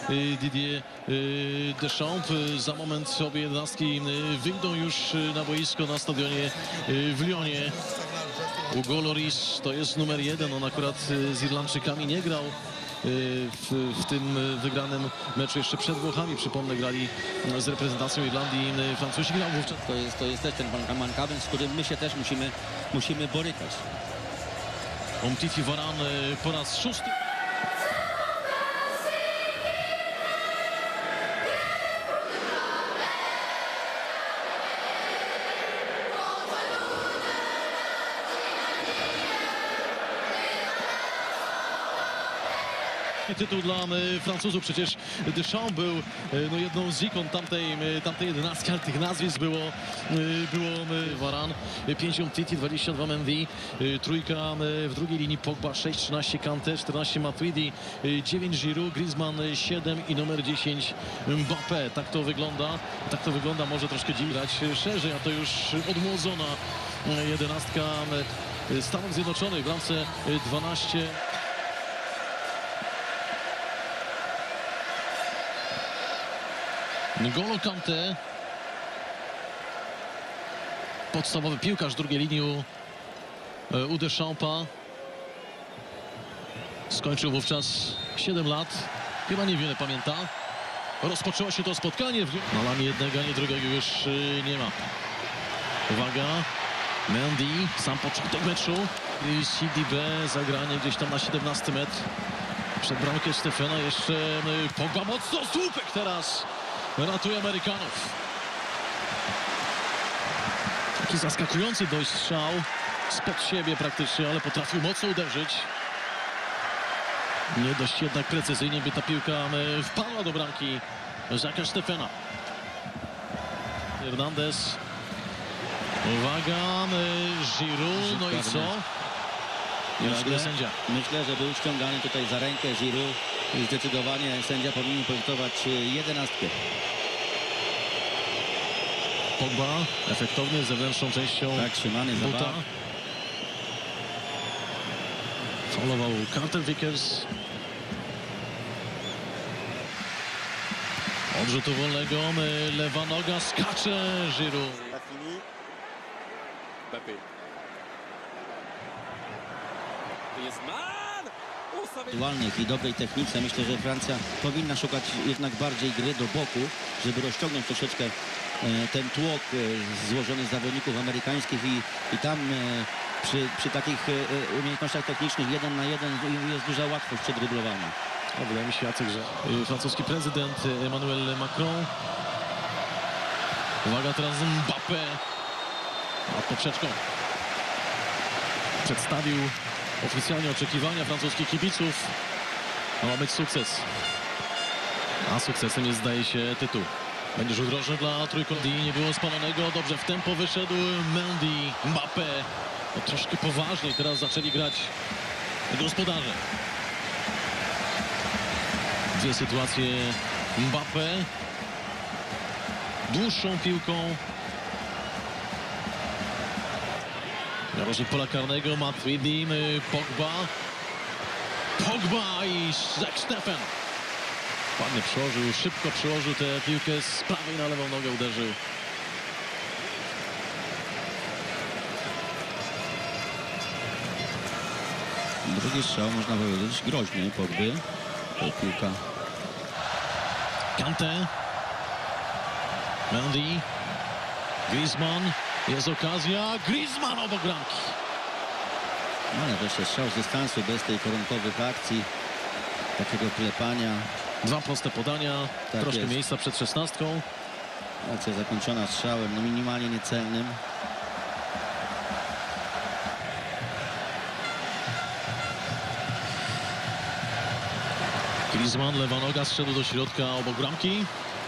Didier Deschamps. Za moment obie jedenastki wyjdą już na boisko na stadionie w Lyonie. Hugo Lloris to jest numer 1. On akurat z Irlandczykami nie grał w tym wygranym meczu jeszcze przed Włochami. Przypomnę, grali z reprezentacją Irlandii. Francuzi grał wówczas. To jest też ten mankament, z którym my się też musimy borykać. Umtiti Varane po raz 6. Tytuł dla Francuzów. Przecież Deschamps był jedną z ikon tamtej jedenastki, ale tych nazwisk było Varane, 5 Umtiti, 22 Mendy, trójka w drugiej linii Pogba, 6, 13 Kanté, 14 Matuidi, 9 Giroud, Griezmann 7 i numer 10 Mbappé. Tak to wygląda, może troszkę grać szerzej, a to już odmłodzona jedenastka Stanów Zjednoczonych w bramce 12. N'Golo Kanté, podstawowy piłkarz drugiej linii u Deschampsa. Skończył wówczas 7 lat, chyba niewiele pamięta. Rozpoczęło się to spotkanie. Na lanie jednego, ani drugiego już nie ma. Uwaga, Mendy, sam początek meczu. CDB, zagranie gdzieś tam na 17 metr. Przed bramkę Stefana jeszcze Pogba, mocno słupek teraz. Ratuje Amerykanów. Taki zaskakujący dość strzał spod siebie praktycznie, ale potrafił mocno uderzyć. Nie dość jednak precyzyjnie, by ta piłka wpadła do bramki Jacques'a Stefana. Hernandez. Uwaga, Giroud, no i co? Myślę, że był ściągany tutaj za rękę Giroud i zdecydowanie sędzia powinien punktować 11. Pogba efektowny zewnętrzną częścią tak, trzymany za buta. Faulował Carter Vickers. Od rzutu wolnego lewa noga, skacze Giroud. Dualnych i dobrej technice. Myślę, że Francja powinna szukać jednak bardziej gry do boku, żeby rozciągnąć troszeczkę ten tłok złożony z zawodników amerykańskich i tam przy takich umiejętnościach technicznych 1 na 1 jest duża łatwość przy dryblowaniu. Wydaje mi się, Jacek, że francuski prezydent Emmanuel Macron. Uwaga, teraz Mbappé nad poprzeczką. Przedstawił oficjalnie oczekiwania francuskich kibiców. Ma być sukces. A sukcesem jest, zdaje się, tytuł. Będzie rzut rożny dla trójkąta. Nie było spalonego. Dobrze w tempo wyszedł Mendy, Mbappé. No, troszkę poważniej teraz zaczęli grać gospodarze. Dwie sytuacje Mbappé. Dłuższą piłką. Narożnik pola karnego, Matuidi, Pogba i Jacques Stefan. Ładnie przełożył, szybko przełożył tę piłkę z prawej na lewą nogę, uderzył. Drugi strzał, można powiedzieć, groźny Pogby. Piłka. Kanté. Mendy. Griezmann. Jest okazja. Griezmann obok bramki. No ale wreszcie strzał z dystansu, bez tej koronkowych akcji. Takiego klepania. Dwa proste podania. Tak troszkę jest. Miejsca przed 16. Akcja zakończona strzałem, no minimalnie niecelnym. Griezmann, lewa noga, zszedł do środka obok bramki.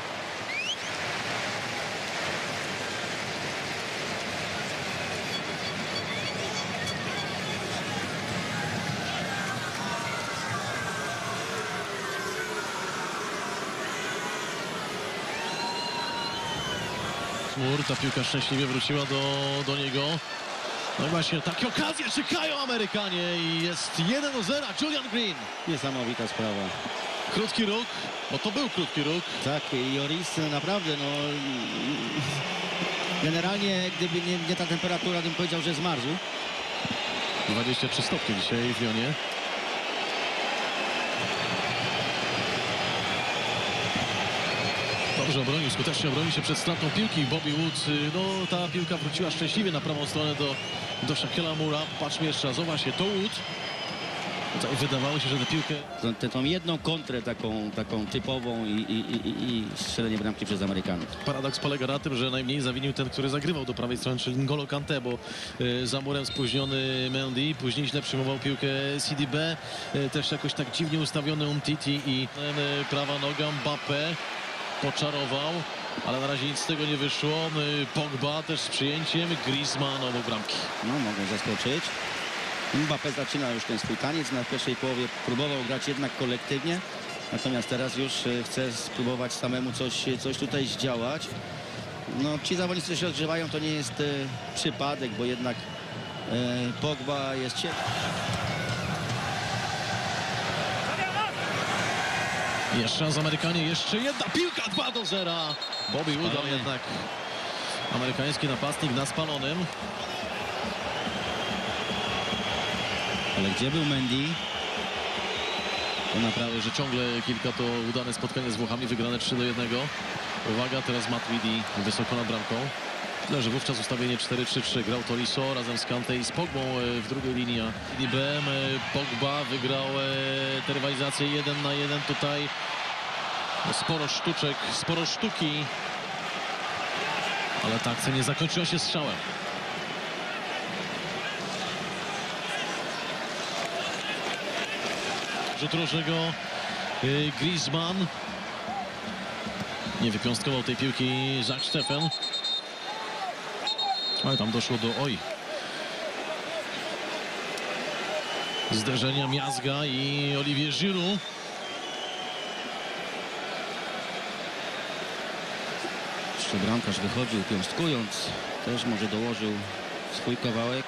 Ta piłka szczęśliwie wróciła do niego. No i właśnie takie okazje czekają Amerykanie i jest 1-0. Julian Green. Niesamowita sprawa. Krótki ruch. Bo to był krótki róg. Tak, i Lloris naprawdę, no... Generalnie, gdyby nie ta temperatura, bym powiedział, że zmarzł. 23 stopnie dzisiaj w Lyonie. Dobrze obronił, skutecznie obronił się przed stratą piłki. Bobby Wood, no ta piłka wróciła szczęśliwie na prawą stronę do Shaquilla Moore'a. Patrzmy jeszcze raz, zobaczcie, to Wood. Tutaj wydawało się, że tę piłkę... Tą jedną kontrę taką typową i strzelenie bramki przez Amerykanów. Paradoks polega na tym, że najmniej zawinił ten, który zagrywał do prawej strony, czyli N'Golo Kanté, bo za murem spóźniony Mendy, później źle przyjmował piłkę CDB, też jakoś tak dziwnie ustawiony Umtiti i prawa noga Mbappé poczarował, ale na razie nic z tego nie wyszło. Pogba też z przyjęciem, Griezmann obok bramki. No, mogą zaskoczyć. Mbappé zaczyna już ten swój taniec. Na pierwszej połowie próbował grać jednak kolektywnie, natomiast teraz już chce spróbować samemu coś tutaj zdziałać. No, ci zawodnicy się odgrzewają, to nie jest przypadek, bo jednak Pogba jest ciepły. Jeszcze raz Amerykanie, jeszcze jedna piłka, 2-0. Bobby Wood, ale jednak amerykański napastnik na spalonym. Ale gdzie był Mendy? To naprawdę, że ciągle kilka to udane spotkanie z Włochami, wygrane 3-1. Uwaga, teraz Matuidi wysoko nad bramką. Tyle, że wówczas ustawienie 4-3-3. Grał Tolisso razem z Kanté i z Pogbą w drugiej linii. IBM, Pogba wygrał tę rywalizację 1 na 1. Tutaj sporo sztuczek, sporo sztuki. Ale ta akcja nie zakończyła się strzałem. Rzut rożnego Griezmann. Nie wypiąstkował tej piłki Jacques Steffen. Ale tam doszło do zderzenia Miazga i Olivier Giroud. Jeszcze bramkarz wychodził piąstkując. Też może dołożył swój kawałek.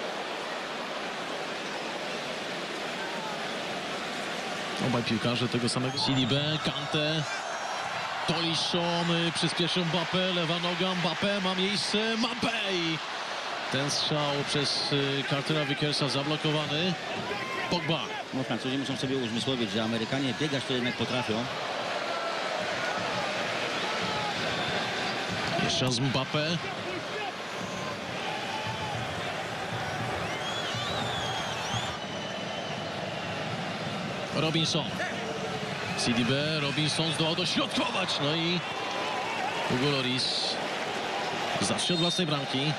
Obaj piłkarze tego samego. CDB, Kanté, Tolisso, przyspieszył Mbappé, lewa noga, Mbappé, ma miejsce, Mbappé i ten strzał przez Cartera Vickersa zablokowany. Pogba. No, Francuzi muszą sobie uzmysłowić, że Amerykanie biegać to jednak potrafią. Jeszcze raz Mbappé. Robinson. CDB, Robinson zdołał dośrodkować, no i Hugo Lloris zacznie od własnej bramki.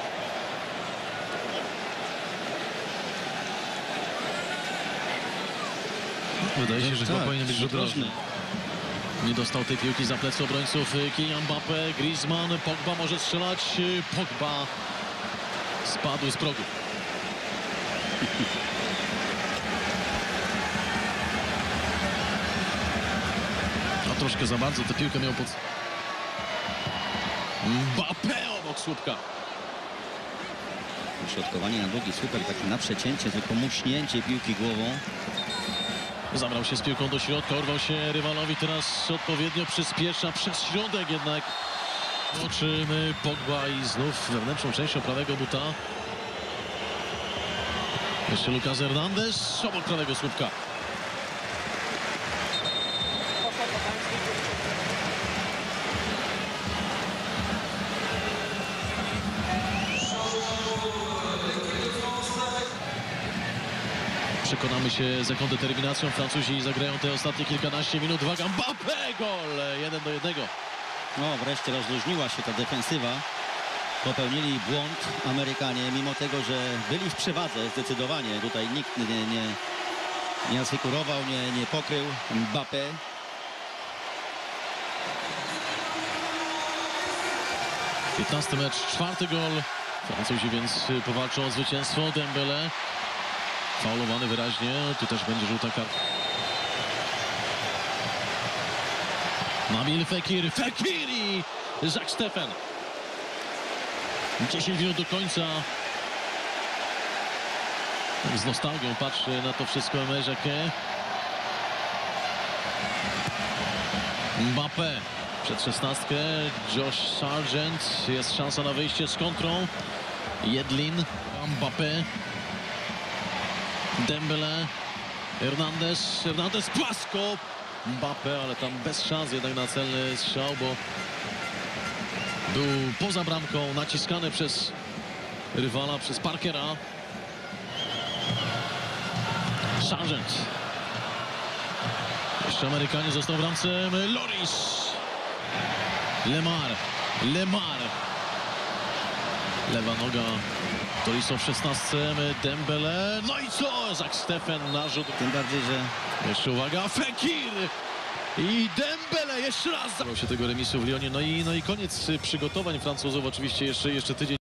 Wydaje się, że chyba powinien być rzut rożny. Nie dostał tej piłki za plecy obrońców Kylian Mbappé, Griezmann, Pogba może strzelać, Pogba spadł z progu. Troszkę za bardzo tę piłkę miał pod... Mbappé obok słupka. Środkowanie na długi słupek, takie na przecięcie, tylko muśnięcie piłki głową. Zabrał się z piłką do środka, urwał się rywalowi, teraz odpowiednio przyspiesza przez środek jednak. Oczymy Pogba i znów wewnętrzną częścią prawego buta. Jeszcze Lucas Hernandez obok prawego słupka. Przekonamy się, z jaką determinacją Francuzi zagrają te ostatnie kilkanaście minut. Uwaga, Mbappé, gol 1-1. No, wreszcie rozluźniła się ta defensywa. Popełnili błąd Amerykanie, mimo tego, że byli w przewadze zdecydowanie. Tutaj nikt nie asykurował, nie pokrył Mbappé. Piętnasty mecz, 4. gol. Francuzi więc powalczą o zwycięstwo. Dembélé faulowany wyraźnie. Tu też będzie żółta kartka. Nabil Fekir. Fekir i Jacques Steffen. 10 minut do końca. Z nostalgią patrzy na to wszystko Aimé Jacquet. Mbappé przed 16. Josh Sargent. Jest szansa na wyjście z kontrą. Jedlin. Mbappé. Dembele. Hernandez płasko. Mbappé, ale tam bez szans jednak na celny strzał, bo był poza bramką, naciskany przez rywala, przez Parkera. Sargent. Jeszcze Amerykanie został w bramce. Loris. Lemar. Lewa noga. Tolisso w 16. Dembele. No i co? Zach Steffen narzut. Tym bardziej, że Jeszcze uwaga. Fekir. I Dembele jeszcze raz. Zabrał się tego remisu w Lyonie. No i koniec przygotowań Francuzów. Oczywiście jeszcze tydzień.